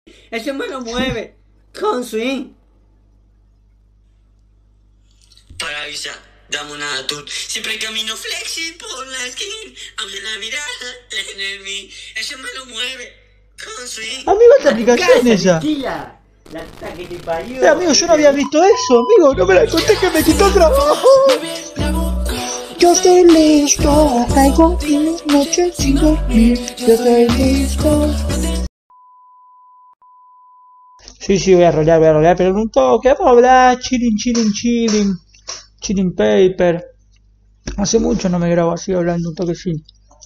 Ese me lo mueve con swing. Para avisar, dame una tour. Siempre camino flexi por la skin. Aunque la mirada en el mí. Ese me lo mueve con swing. Amigo, esta aplicación esa. La que te parió. Amigo, yo no había visto eso, amigo. No me la conté que me quitó el trabajo. Yo estoy listo. Caigo en las noches sin dormir. Yo estoy listo. Sí, voy a rolear, pero en un toque. Vamos a hablar. Chilling paper. Hace mucho no me grabo así hablando un toque sí.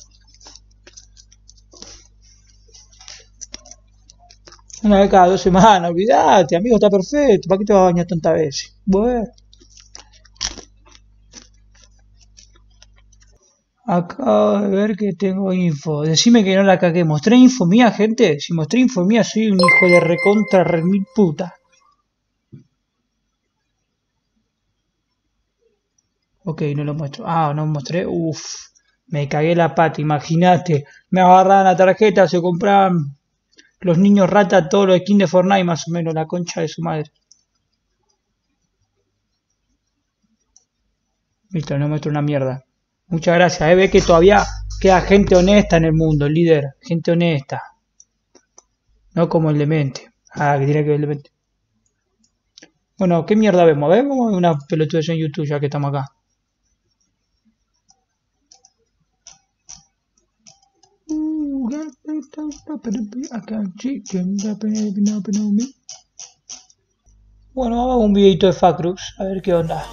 Una vez cada 2 semanas, olvídate, amigo, está perfecto. ¿Para qué te vas a bañar tantas veces? Bueno. Acabo de ver que tengo info. Decime que no la cagué. ¿Mostré info mía, gente? Si mostré info mía, soy un hijo de recontra remil puta. Ok, no lo muestro. Ah, no mostré. Uff. Me cagué la pata, imagínate. Me agarraban la tarjeta, se compraban los niños rata todos los skins de Fortnite, más o menos, la concha de su madre. Listo, no muestro una mierda. Muchas gracias, ve que todavía queda gente honesta en el mundo, líder. Gente honesta. No como el demente. Ah, que tiene que ver el demente. Bueno, ¿qué mierda vemos? Vemos una pelotudez en YouTube ya que estamos acá. Bueno, hago un videito de Facrux, a ver qué onda.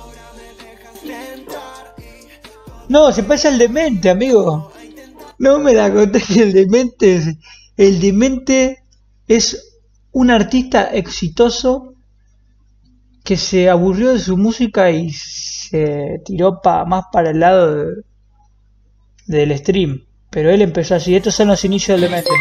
No, se pasa el demente, amigo. No me la conté que el demente es un artista exitoso que se aburrió de su música y se tiró más para el lado del stream. Pero él empezó así. Estos son los inicios del demente.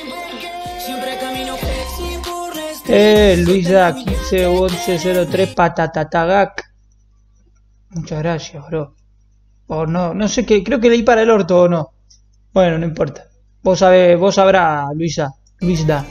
Luisa 151103 patatatagak. Muchas gracias, bro. O no sé qué, creo que leí para el orto o no. Bueno, no importa. Vos sabrás, Luisa. Luisda.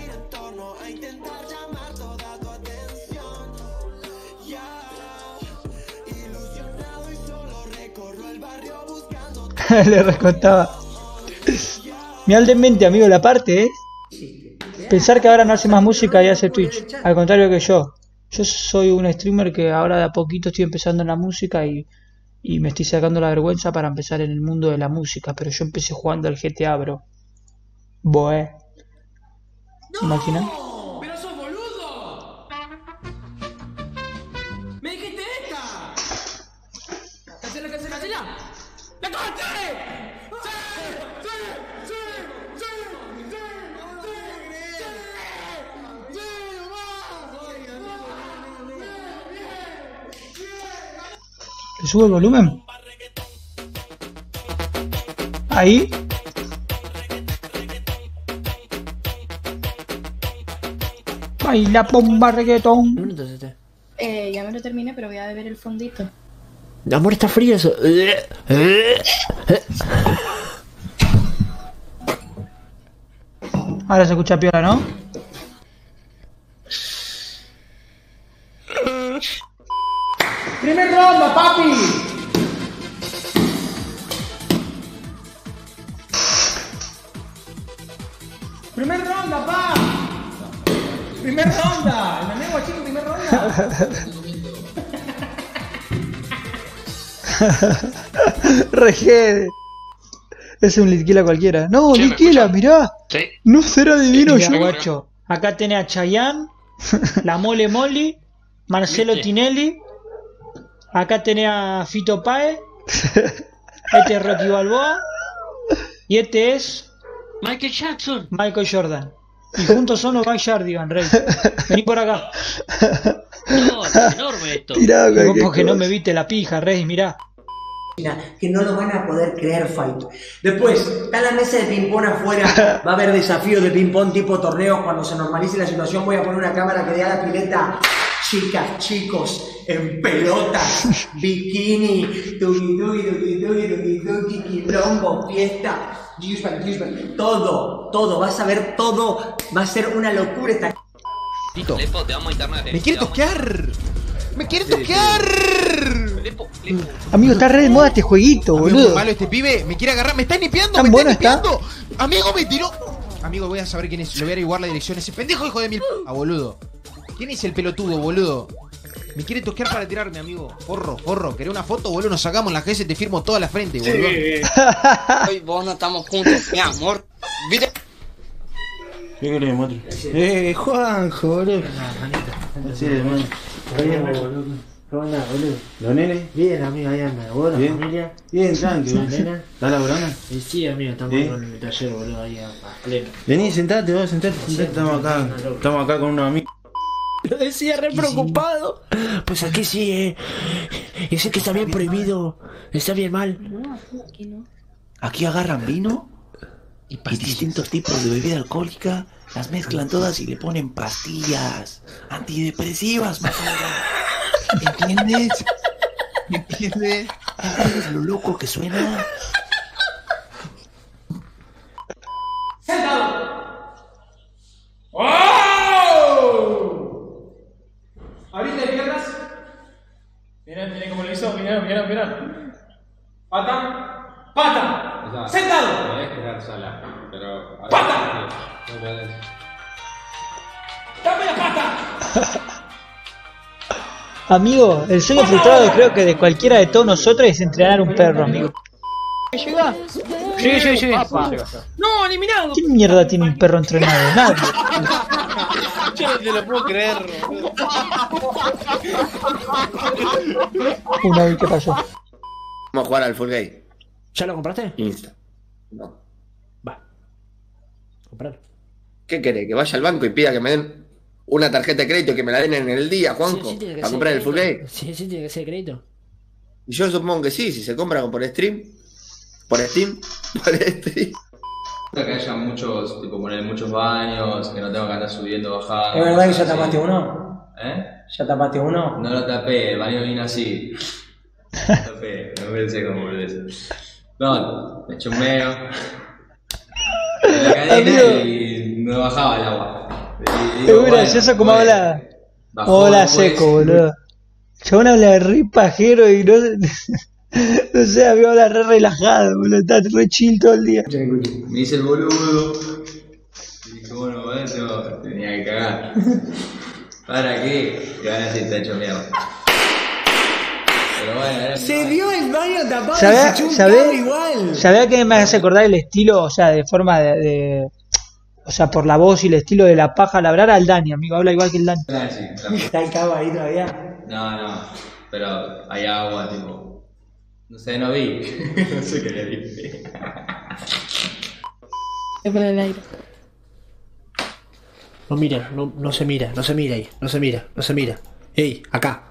Le recontaba. Mirá el demente, amigo, la parte, Pensar que ahora no hace más música y hace Twitch. Al contrario que yo. Yo soy un streamer que ahora de a poquito estoy empezando en la música y me estoy sacando la vergüenza para empezar en el mundo de la música. Pero yo empecé jugando al GTA, bro. Boé. ¿Se imaginan? ¡Pero sos boludo! ¡Me dijiste esta! ¡Cancela! ¡La corté! ¿Le subo el volumen? Ahí. Baila bomba reggaetón. Ya me lo terminé, pero voy a beber el fondito. Amor, está frío eso. Ahora se escucha piola, ¿no? ¡Primer ronda, papi! ¡Primer ronda, pa! ¡Primer ronda! ¿El manejo chico, primer ronda? Regede. Es un Litquila cualquiera. No, Sí, Litquila, mirá. Sí. No será divino Mirá, yo. guacho. Acá tenés a Chayanne, la Mole Molly, Marcelo ¿Viste? Tinelli. Acá tenés a Fito Páez. Este es Rocky Balboa. Y este es Michael Jackson. Michael Jordan. Y juntos son los Backyardigans, Rey. Vení por acá. No, es enorme esto. Y vos porque no me viste la pija, Rey, mirá. Que no lo van a poder creer, Fight. Después, está la mesa de ping-pong afuera. Va a haber desafíos de ping-pong tipo torneo. Cuando se normalice la situación, voy a poner una cámara que dé a la pileta. Chicas, chicos, en pelotas, bikini, tuki, quilombo, fiesta, todo, vas a ver todo. Va a ser una locura esta. Tito. Lepo, te vamos a internar. ¡Me quiere toquear! ¡Me quiere toquear! Lepo. Amigo, está re de moda este jueguito, Amigo, boludo. muy malo este pibe. Me quiere agarrar. ¡Me está nipeando! ¿Tan ¡Me bueno está está? nipeando! Amigo, me tiró. Amigo, voy a saber quién es. Le voy a averiguar la dirección. Ese pendejo hijo de mil boludo. ¿Quién es el pelotudo, boludo? Me quiere toquear para tirarme, amigo. Forro. ¿Querés una foto, boludo? Nos sacamos en la GS, te firmo toda la frente, boludo. Hoy vos no estamos juntos, mi amor. ¿Viste? ¿Qué querés, Motri? Juanjo, boludo. Sí, hermano. ¿Cómo andás, boludo? ¿Los nenes? Bien, amigo, ahí anda. ¿Vos, la Bien. familia? Bien, tranqui, ¿La boludo. nena? ¿Estás laburando? Sí, amigo, estamos ¿Sí? con el taller, boludo, ahí a pleno. Vení, sentate, vos, sentate. Estamos acá con unos amigos. Lo decía re preocupado. Pues aquí sí, ese que está bien prohibido. Está bien mal. No, aquí no. Aquí agarran vino y distintos tipos de bebida alcohólica, las mezclan todas y le ponen pastillas antidepresivas, matada. ¿Entiendes? ¿Entiendes lo loco que suena? Abrite piernas. Miren cómo lo hizo. Miren. Pata. Sentado. Podés quedar sola, pero... ¡Pata! No podés. ¡Dame la pata! Amigo, el sueño frustrado creo que de cualquiera de todos nosotros es entrenar un perro, amigo. ¿Llega? Sí. No, eliminado. ¿Quién mierda tiene un perro entrenado? Nadie. Yo no te lo puedo creer. Una vez que pasó. Vamos a jugar al Full Game. ¿Ya lo compraste? Insta. No. Va. Comprar. ¿Qué querés? ¿Que vaya al banco y pida que me den una tarjeta de crédito y que me la den en el día, Juanjo? Sí, tiene que ¿Para ser comprar el Full crédito. Game? Sí, tiene que ser crédito. Y yo supongo que sí, si se compra por stream. Por Steam. Por Steam. Que haya muchos, tipo poner muchos baños, que no tengo que andar subiendo, bajando. ¿Es verdad que ya tapaste uno? ¿Eh? ¿Ya tapaste uno? No lo tapé, el baño vino así. Lo tapé, no pensé como volvés. No, me eché un meo. En la cadena y no bajaba el agua. Y Es muy gracioso como habla. bajó Hola después. seco, boludo. Chabón habla re pajero y no. No sé, amigo, habla re relajado, boludo. Está re chill todo el día. Me hice el boludo. Y dije, bueno, eso tenía que cagar. ¿Para qué? Y van a decir, está hecho mierda. Pero bueno, era Se dio el baño tapado y ¿Sabés? se echó un cable igual. ¿Sabés que me hace acordar el estilo, o sea, de forma o sea, por la voz y el estilo de la paja labrar al Dani, amigo? Habla igual que el Dani. ¿Está el cabo ahí todavía? No, pero hay agua, tipo. No sé, no vi. No sé qué le dije. Es por el aire. No mira, no se mira ahí, no se mira. Ey, acá.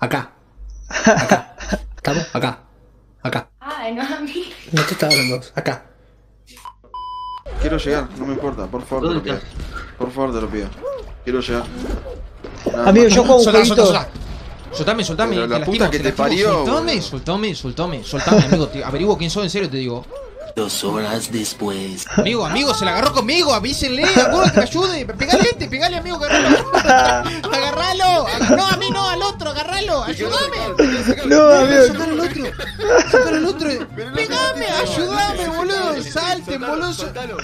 ¿Estamos? Acá. Ay, no a mí. No te estaba hablando, acá. Quiero llegar, no me importa, por favor te lo pido. Por favor te lo pido. Quiero llegar. Nada Amigo, más. yo juego un jueguito. Soltame. Pero la te puta lastimo, que te te lastimo. parió, Soltame, amigo. Averiguo quién soy, en serio te digo. 2 horas después. Amigo, se la agarró conmigo, avísenle, alguno que me ayude. Pegale, amigo, agarralo. No, a mí no, al otro, agarralo, ayúdame. No, amigo. Sacar al otro. Pegame, ayúdame, boludo. Salten, boludo. Soltalo.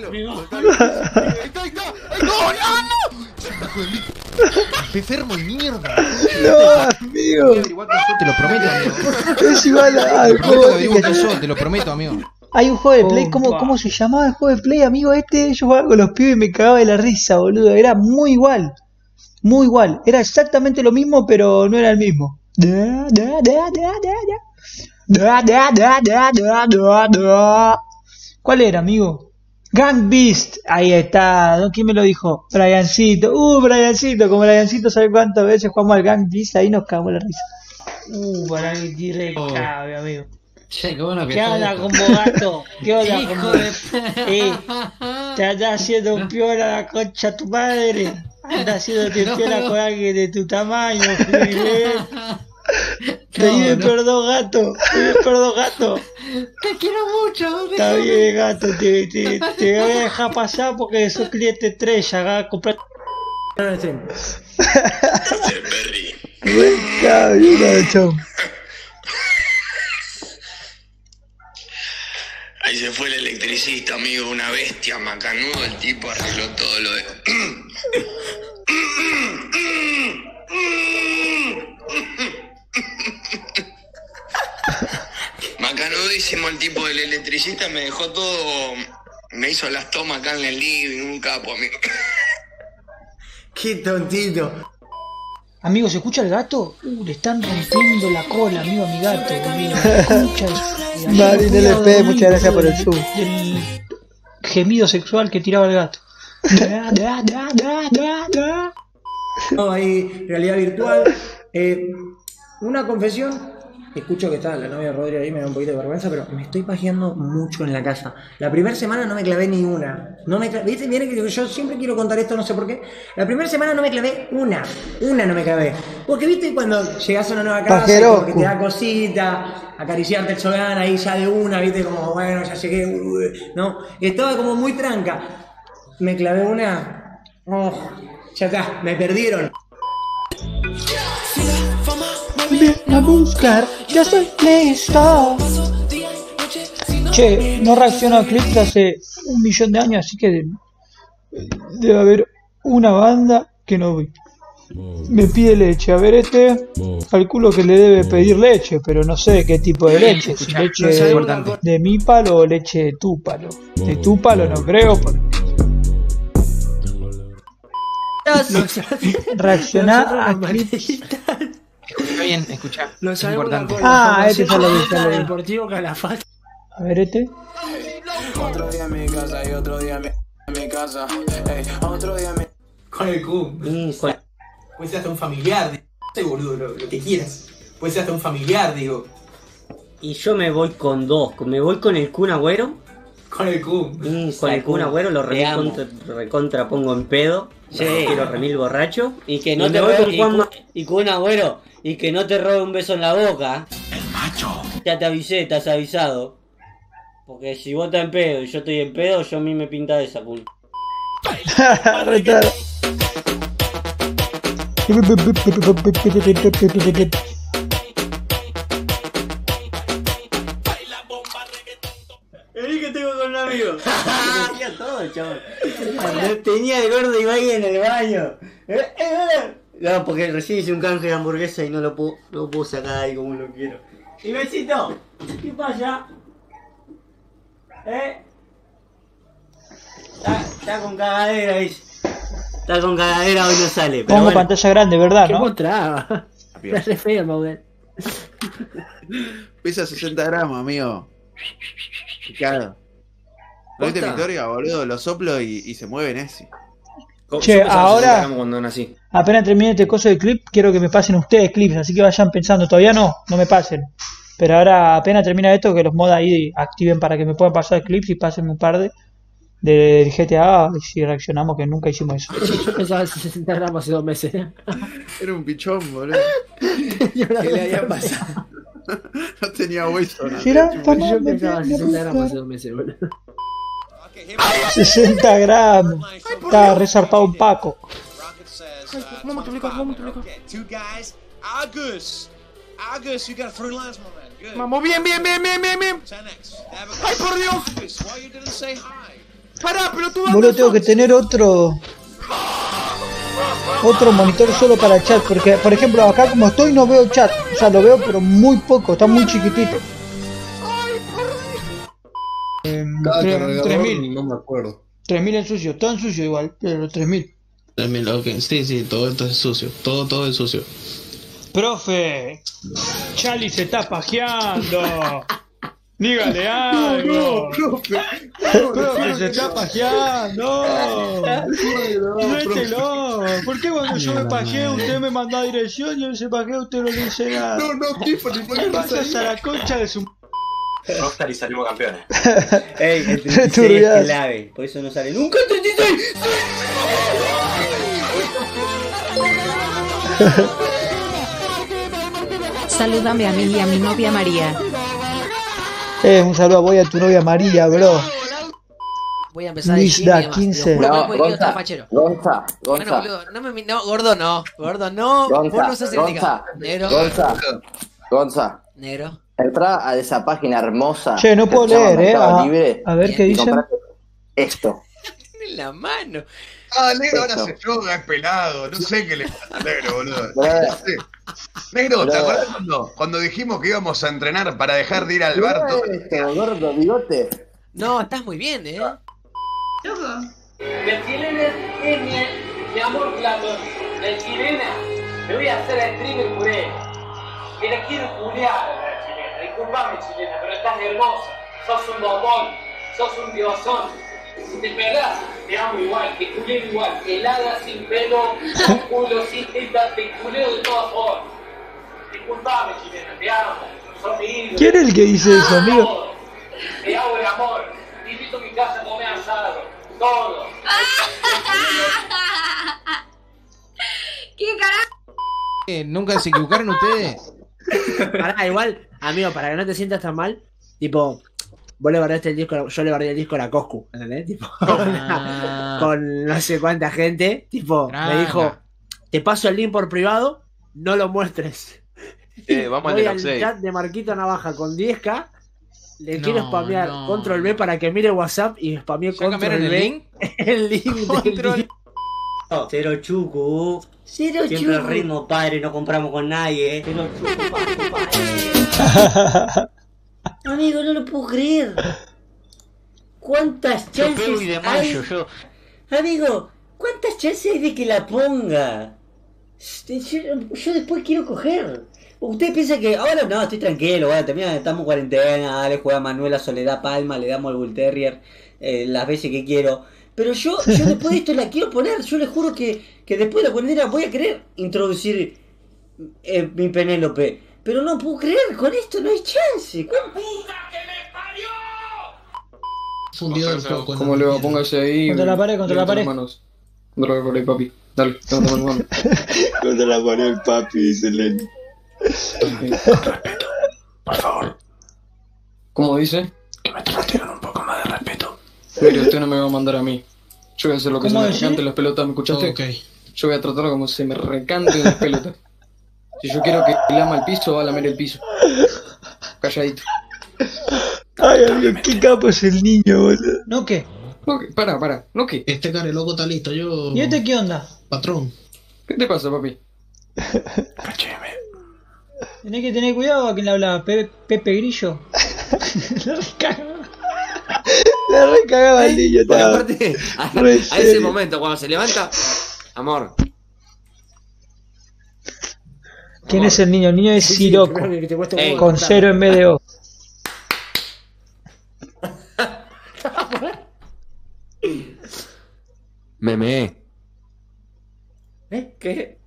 Me enfermo de mierda. No, amigo. Te lo prometo, amigo. Es igual al Prometo que juego. averiguo quién soy, te lo prometo, amigo. Hay un juego de Play, ¿cómo se llamaba el juego de Play, amigo? Yo jugaba con los pibes y me cagaba de la risa, boludo. Era muy igual. Era exactamente lo mismo, pero no era el mismo. ¿Cuál era, amigo? Gang Beast. Ahí está. ¿Quién me lo dijo? Briancito. Briancito. Como Briancito, ¿sabe cuántas veces jugamos al Gang Beast? Ahí nos cagamos la risa. Para que tire cabe, amigo. Che, qué bueno que ¿Qué onda esto. con vos, gato? ¿Qué onda Hijo con vos? de- Te andás haciendo un piola la concha a tu madre. Andás haciéndote piola con alguien de tu tamaño, Fluile. Pedime perdón, gato. Te quiero mucho. Está bien, gato. Te voy a dejar pasar porque sos cliente estrella. Comprar En el stream. Venga, bien, chau. Ahí se fue el electricista, amigo, una bestia, macanudo, el tipo arregló todo lo de... Macanudísimo el tipo del electricista, me dejó todo... Me hizo las tomas acá en el living, un capo, amigo. Qué tontito. Amigo, ¿se escucha el gato? Le están rompiendo la cola, amigo, a mi gato, amigo. Escucha. Marín LP, muchas gracias por el sub. El gemido sexual que tiraba el gato. No, ahí, realidad virtual. Una confesión. Escucho que está la novia de Rodri ahí, me da un poquito de vergüenza, pero me estoy pajeando mucho en la casa. La primera semana no me clavé ni una. ¿Viste? Viene que yo siempre quiero contar esto, no sé por qué. La primera semana no me clavé una no me clavé. Porque viste cuando llegás a una nueva casa, como que te da cosita, acariciarte el Sogan ahí ya de una, viste, como bueno, ya llegué, no. Estaba como muy tranca. Me clavé una. Oh, ya está, me perdieron. Ven a buscar, ya estoy listo. Che, no reacciono a clips hace 1.000.000 de años, así que debe haber una banda que no vi. Me pide leche, a ver calculo que le debe pedir leche, pero no sé qué tipo de leche, si leche de mi palo o leche de tu palo. De tu palo no creo, porque... Reaccionar a clips. Está bien, escucha. Lo sabemos. Este ya lo vi, Deportivo Calafate. A ver Otro día en mi casa y otro día en mi casa. Otro día Con el Q. Puede ser hasta un familiar, no sé, boludo, lo que quieras. Puede ser hasta un familiar, digo. Y yo me voy con dos. Me voy con el Kun Agüero. Con el Kun. Con el Kun Agüero lo recontra pongo en pedo. Sí. Quiero remil borracho. Y que no te robe y Kun Agüero. Y que no te robe un beso en la boca. El macho. Ya te avisé, estás avisado. Porque si vos estás en pedo y yo estoy en pedo, yo a mí me pinta esa Kun. Retaro. Vení que tengo con un amigo. Tenía todo, chaval. Tenía el gordo Ibai en el baño. No, porque recién hice un canje de hamburguesa y no lo puedo sacar ahí como lo quiero. Y besito, ¿qué pasa? Está con cagadera, dice. Está con cagadera, hoy no sale. Pero pongo bueno. pantalla grande, ¿verdad? ¿No? Está re feo el Maudel. Pesa 60 gramos, amigo. Claro. ¿No viste mi historia, boludo? Lo soplo y se mueven ese. Che, ahora, cuando nací. apenas termine este coso de clip, quiero que me pasen ustedes clips, así que vayan pensando, todavía no me pasen. Pero ahora, apenas termina esto, que los mods ahí activen para que me puedan pasar clips y pasen un par del GTA, y si reaccionamos, que nunca hicimos eso. Yo pensaba en 60 gramos hace 2 meses. Era un pichón, boludo. ¿Qué le había pasado? No tenía hueso. ¿No? Yo pensaba en 60 gramos hace 2 meses, boludo. 60 gramos. Está resarpado un Paco. ¿Cómo multiplico? Argus, you got 3 lines, my man. Good. Vamos, bien. 10x. ¡Ay, por Dios! Why you didn't say hi? ¡Pará, pelotudo! Boludo, tengo que tener otro monitor solo para chat, porque por ejemplo acá como estoy no veo chat, o sea lo veo pero muy poco, está muy chiquitito. 3000, no me acuerdo. 3000 en sucio, todo en sucio igual, pero 3000. 3000, ok, sí, todo esto es sucio, todo es sucio. Profe, Charlie se está pajeando. Dígale algo. Profe, se está pajeando. Suéltelo. ¿Por qué cuando yo me pajeo usted me manda dirección y él se pajea usted no le dice nada? No, Tiffany, ¿por qué pasas a la concha de su... Rockstar y salimos campeones. Ey, el 36 es clave, por eso no sale nunca el 36. Salúdame a mí y a mi novia María. Un saludo a tu novia María, bro. voy a empezar a Luis decir da y demás. 15. Te lo juro, No, porque quiero estar fachero. Gonza, Bueno, boludo, no, gordo no, vos no sos criticado. Negro, Gonza, negro. entra a esa página hermosa. Che, no puedo que se llama leer, Mercado Libre, a ver qué y dicen. comprate esto. En la mano. Ah, negro ahora se yoga, es pelado. No sé qué le pasa al negro, boludo. No sé. Negro, ¿te acordás cuando dijimos que íbamos a entrenar para dejar de ir al bar todo? Gordo, bigote. No, estás muy bien, La chilena es mi amor platón. La chilena, me voy a hacer streamer puré. Que la quiero culiar a la chilena. Disculpame, chilena, pero estás hermosa. Sos un bombón, sos un diosón. Si te pegás, te amo igual, te culeo igual. Helada, sin pelo, con culo, sin teta, te culeo de todas formas. Disculpame, chilena, te amo. Sos mi ídolo. ¿Quién es el que dice eso, amigo? Te hago el amor. Te invito a mi casa a comer asado. Todo. ¿Qué carajo? ¿Nunca se equivocaron ustedes? Pará, igual, amigo, para que no te sientas tan mal, tipo, vos le guardaste el disco, yo le guardé el disco a la Coscu, ¿entendés? Tipo, con no sé cuánta gente, tipo, me dijo, te paso el link por privado, no lo muestres. Vamos Voy al al Nenoxey. chat de Marquito Navaja con 10k, le quiero spamear Control B para que mire WhatsApp y spameé Control cambiaron el B. link? El link del Cero chucu. Cero Siempre chucu. el ritmo, padre, no compramos con nadie. Cero chucu, padre. Amigo, no lo puedo creer. ¿Cuántas chances pego y de hay? mayo, yo. Amigo, ¿cuántas chances hay de que la ponga? Yo después quiero coger. Usted piensa que ahora no, estoy tranquilo, bueno, estamos en cuarentena, dale, juega Manuela, Soledad Palma, le damos al Bull Terrier las veces que quiero. Pero yo después de esto la quiero poner, yo le juro que después de la cuarentena voy a querer introducir mi Penélope. Pero no puedo creer, con esto no hay chance. Fundido el foco. ¿Cómo le va? Póngase ahí. Contra la pared, contra la pared. Contra la pared, papi. Dale, levanta las manos. Contra la pared, papi, dice Lenny. Por favor. ¿Cómo dice? Que me tratieron un poco más de respeto. Mire, usted no me va a mandar a mí. Yo voy a hacer lo que se ¿Cómo me decís? recante las pelotas, ¿me escuchaste? Ok. Yo voy a tratarlo como se me recanten las pelotas. Si yo quiero que lama el piso, va a lamer el piso. Calladito. Ay, amigo, qué capo es el niño, boludo. ¿No qué? No, que, para, ¿no qué? Este care loco está listo, yo. ¿Y este qué onda? Patrón. ¿Qué te pasa, papi? Tenés que tener cuidado a quien le habla, Pepe Grillo. Le recagaba el niño, Porque estaba aparte, a re ese serio. momento, cuando se levanta, amor. ¿Quién es el niño? El niño es Siroco, Ey. con 0 en vez de O. Meme. ¿Qué?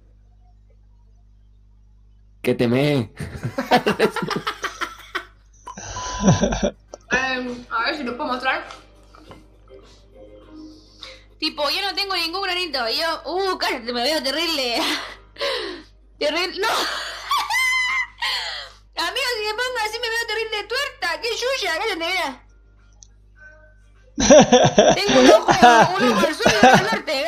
Que te me. A ver si lo puedo mostrar. Tipo, yo no tengo ningún granito. Yo. Cállate, me veo terrible. Terrible. ¡No! Amigo, si me pongo así me veo terrible tuerta. ¡Qué yuya! Cállate, mira. Tengo un ojo al suelo del norte,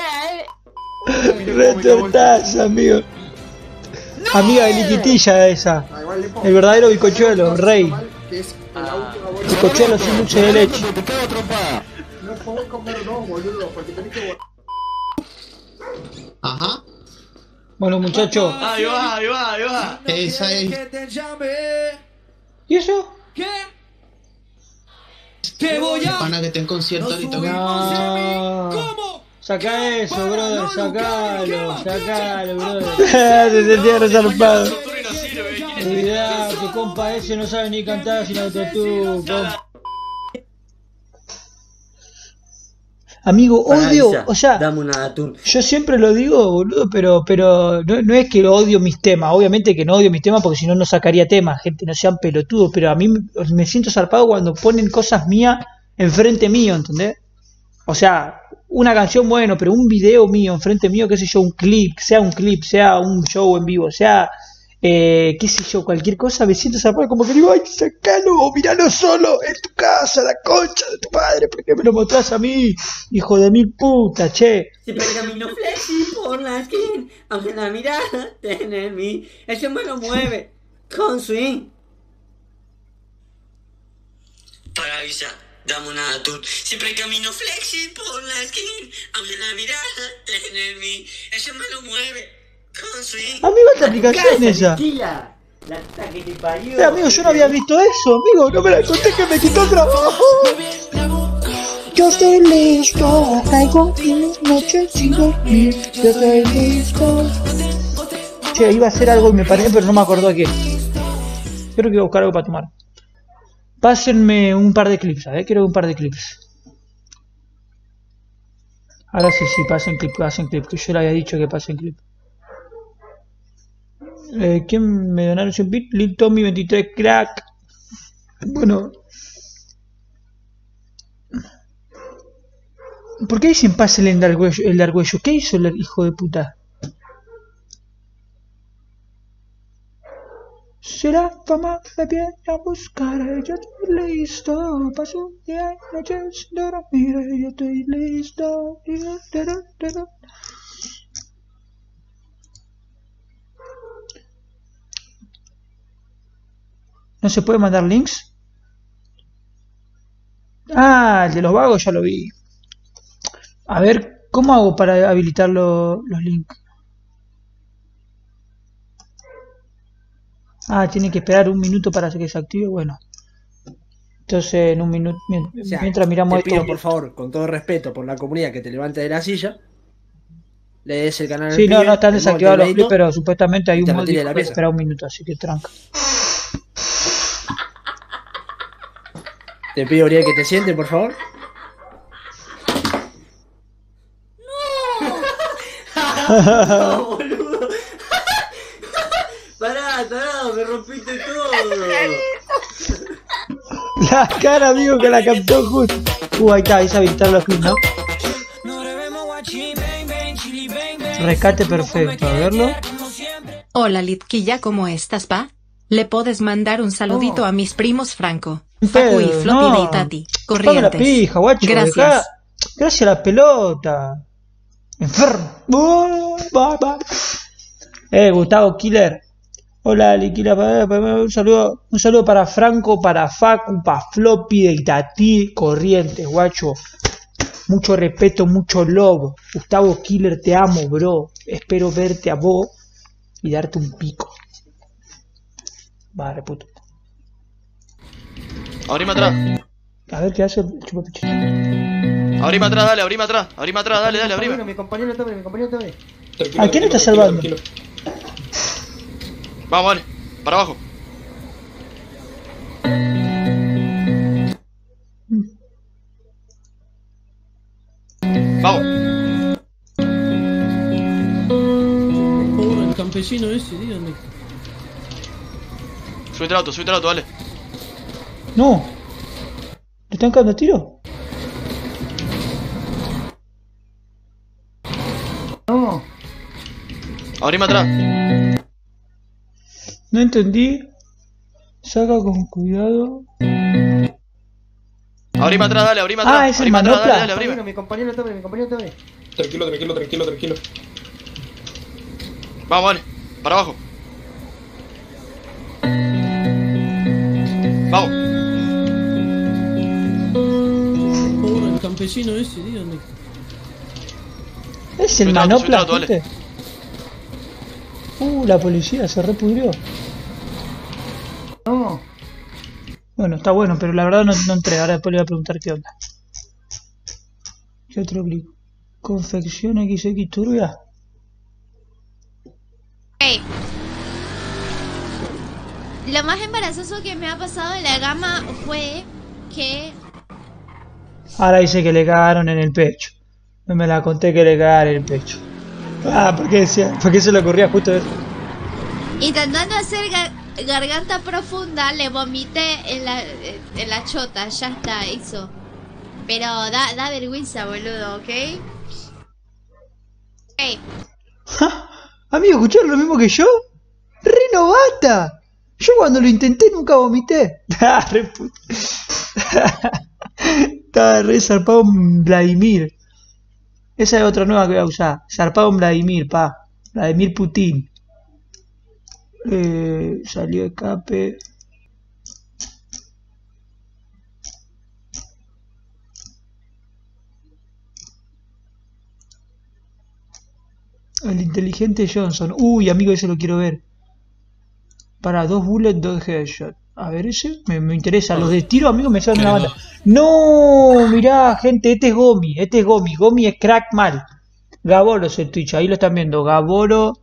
Retortazo, amigo. Amiga de liquitilla esa. El verdadero bicochuelo, rey. Bicochuelo sin dulce de leche. No podés comer dos, boludo, porque tenés que... Ajá. Bueno, muchachos. Ahí va. Esa es. ¿Y eso? Te voy a. Pana que está en concierto ahorita. No. Saca eso, brother, sacalo, brother. Se sentía resarpado. Cuidado, que compa ese no sabe ni cantar sin autotune, compa. Amigo, odio, o sea, dame una atún. Yo siempre lo digo, boludo, pero no es que odio mis temas, obviamente que no odio mis temas porque si no, no sacaría temas, gente, no sean pelotudos, pero a mí me siento zarpado cuando ponen cosas mías enfrente mío, ¿entendés? O sea, una canción, bueno, pero un video mío enfrente mío, qué sé yo, un clip, sea un show en vivo, sea qué sé yo, cualquier cosa, me siento zarpado como que digo, ay, sacalo o miralo solo en tu casa, la concha de tu padre, porque me lo mostrás a mí, hijo de mil puta, che. Siempre camino flexi por la esquina, aunque la mirada tiene en mí, eso me lo mueve con swing. Para avisar, dame una atún. Siempre camino flexi por la esquina, aunque la mirada tiene en mí, eso me lo mueve con swing. Amigo, esta aplicación esa. La que te parió. Amigo, yo no había visto eso, amigo, no me la conté que me quitó trabajo. Yo estoy listo, caigo una noche sin dormir. Yo estoy listo. Che, iba a hacer algo y me paré, pero no me acordó a qué. Creo que iba a buscar algo para tomar. Pásenme un par de clips, ¿sabes? Quiero un par de clips. Ahora sí, pasen clip, que yo le había dicho que pasen clip. ¿Quién me donaron un bit? Lil Tommy 23 crack. Bueno. ¿Por qué dicen pase el argüello? ¿Qué hizo el hijo de puta? Será fama de pie a buscar, yo estoy listo. Paso día y noche sin dormir, yo estoy listo. ¿No se puede mandar links? Ah, el de los vagos ya lo vi. A ver, ¿cómo hago para habilitar los links? Ah, tiene que esperar un minuto para que se active. Bueno, entonces en un minuto, mientras miramos te pido, esto. por favor, con todo respeto por la comunidad, que te levantes de la silla, le des el canal. Sí, no están desactivados los clips, pero supuestamente hay un mod de la que espera un minuto, así que tranca. Te pido, Uriel, que te sientes, por favor. No, boludo. Pará, me rompiste todo. La cara, amigo, que la captó justo. Ahí está, ahí se habilitaron los clips, ¿no? Rescate perfecto, a verlo. Hola Litquilla, ¿cómo estás, pa? ¿Le puedes mandar un saludito a mis primos Franco, Pedro, Facu y Floppy no. de Itati? Chupame la pija, guacho. Gracias. Dejá. Gracias a la pelota. Enfermo. Gustavo Killer. Hola, Liquila. Un saludo para Franco, para Facu, para Floppy de Itati, Corrientes, guacho. Mucho respeto, mucho love. Gustavo Killer, te amo, bro. Espero verte a vos y darte un pico. Vale, puto. Abrime atrás. A ver qué hace el chupapichito. Abrime atrás, dale, abrime atrás, dale, abrime. Mi compañero está bien. ¿A quién estás salvando? Vamos, vale, para abajo. Vamos. Pobre el campesino ese, díganme. Subite al auto, dale. No. ¿Le están cagando a tiro? No. Abrime atrás. No entendí. Saca con cuidado. Abrime atrás, dale, abrime atrás. Ah, es el abrime atrás, manopla. dale, abrime. Mi compañero está bien. Tranquilo. Vamos, vale, para abajo. Vamos. Pobre el campesino ese, díganme. Es el manopla, ¿viste? La policía se repudrió. No. Bueno, está bueno, pero la verdad no entré. Ahora después le voy a preguntar qué onda. ¿Qué otro clic? Confección XX turbia. Hey. Lo más embarazoso que me ha pasado en la gama fue que... Ahora dice que le cagaron en el pecho. No me la conté que le cagaron en el pecho. ¿Por qué decía? ¿Por qué se le ocurría justo eso? Intentando hacer garganta profunda, le vomité en la chota, ya está, hizo. Pero da vergüenza, boludo, ¿ok? Hey. Amigo, ¿escucharon lo mismo que yo? Re pero basta. Yo cuando lo intenté nunca vomité. Estaba re zarpado un Vladimir. Esa es otra nueva que voy a usar. Zarpado un Vladimir, pa. Vladimir Putin. Salió escape. El inteligente Johnson. Uy, amigo, ese lo quiero ver. Para 2 bullets, 2 headshot. A ver, ese me interesa. Los de tiro, amigo, me salen una banda. No, mirá, gente, este es Gomi. Este es Gomi. Gomi es crack mal. Gaboro es el Twitch. Ahí lo están viendo. Gaboro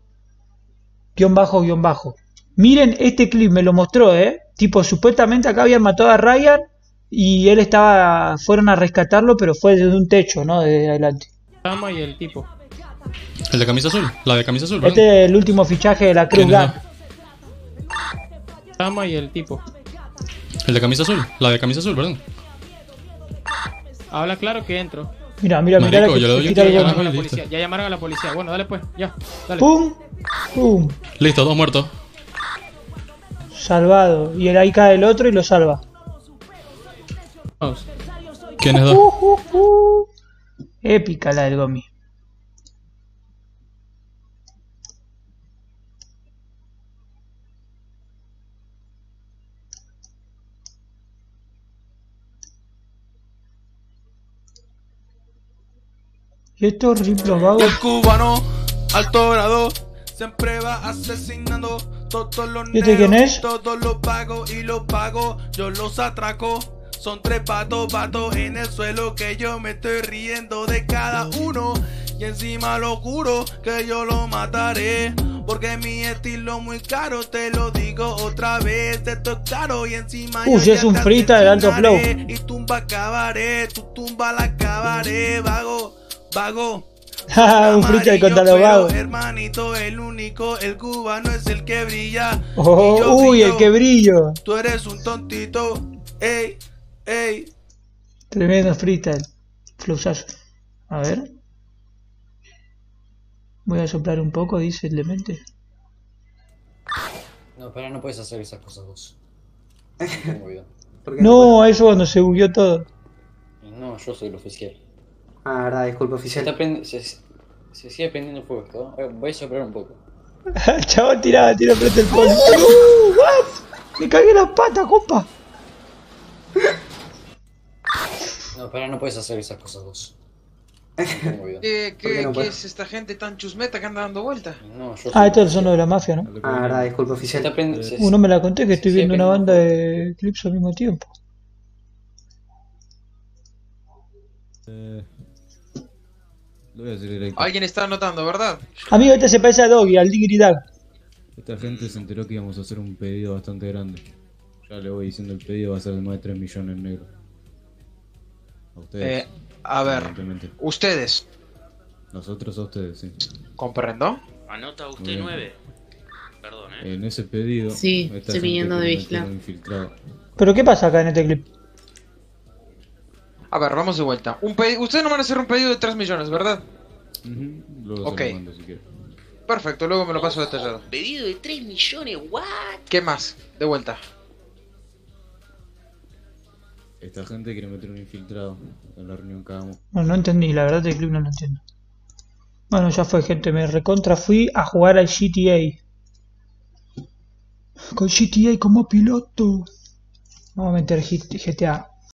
__. Miren este clip, me lo mostró, Tipo, supuestamente acá habían matado a Ryan y él estaba. Fueron a rescatarlo, pero fue desde un techo, ¿no? Desde adelante. Tama y el tipo. El de camisa azul. La de camisa azul, ¿verdad? Este es el último fichaje de la Cruz Gang. Tama y el tipo. El de camisa azul. La de camisa azul, perdón. Habla claro que entro. Mira, yo le doy ya llamaron a la policía. Ya llamaron a la policía. Bueno, dale pues, ya. Dale. ¡Pum! ¡Pum! Listo, 2 muertos. Salvado. Y ahí cae el otro y lo salva. Vamos. ¿Quiénes dos? Épica la del Gomi. Y esto es Riplo Vago. El cubano, alto grado, siempre va asesinando todos los ¿Y este quién es? Todos los pago y los pago, yo los atraco. Son 3 patos en el suelo que yo me estoy riendo de cada uno. Y encima lo juro que yo lo mataré. Porque mi estilo muy caro, te lo digo otra vez. Esto es caro y encima si es un frita del alto flow. Y tumba acabaré, tu tumba la acabaré, vago. Un frita de contra los vagos. Hermanito, el único, el cubano es el que brilla. El que brillo. Tú eres un tontito. Ey. Tremendo freestyle. Flowsazo. A ver. Voy a soplar un poco, dice el demente. No, pero no puedes hacer esas cosas vos. No, eso cuando se bugueó todo. No, yo soy el oficial. Ah, verdad, disculpa, oficial. Se sigue prendiendo fuego esto. Voy a soplar un poco. El chaval tira frente al poli. ¿What? Me cagué las patas, compa. No, pero no puedes hacer esas cosas vos. ¿Qué es esta gente tan chusmeta que anda dando vueltas? No, estos son los de la mafia, ¿no? Ah, verdad, disculpa, oficial. No me la conté que estoy viendo una banda de clips al mismo tiempo. Lo voy a hacer directo. Alguien está anotando, ¿verdad? Amigo, este se parece a Doggy, al Diggity Dag. Esta gente se enteró que íbamos a hacer un pedido bastante grande. Ya le voy diciendo, el pedido va a ser de más de 3 millones negros. A ustedes. A ver, ustedes. Nosotros a ustedes, sí. ¿Comprendo? Anota usted 9. Perdón, En ese pedido. Sí, estoy viniendo de vigilar. ¿Pero qué pasa acá en este clip? A ver, vamos de vuelta. Ustedes no van a hacer un pedido de 3 millones, ¿verdad? Luego ok. se lo mando, si quiere. Perfecto, luego me lo paso detallado. Pedido de 3 millones, ¿what? ¿Qué más? De vuelta. Esta gente quiere meter un infiltrado en la reunión que hagamos. No entendí, la verdad el clip no lo entiendo. Bueno, ya fue, gente, me recontra fui a jugar al GTA. Con GTA como piloto. Vamos a meter GTA.